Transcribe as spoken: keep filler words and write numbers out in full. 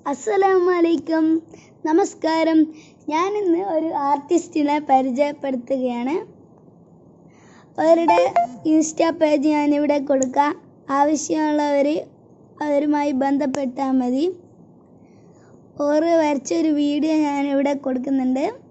അസ്സലാമു അലൈക്കും, നമസ്കാരം. ഞാനിന്ന് ഒരു ആർട്ടിസ്റ്റിനെ പരിചയപ്പെടുത്തുകയാണ്. അവരുടെ ഇൻസ്റ്റാ പേജ് ഞാനിവിടെ കൊടുക്കാം. ആവശ്യമുള്ളവർ അവരുമായി ബന്ധപ്പെട്ടാൽ മതി. ഓറ് വരച്ചൊരു വീഡിയോ ഞാനിവിടെ കൊടുക്കുന്നുണ്ട്.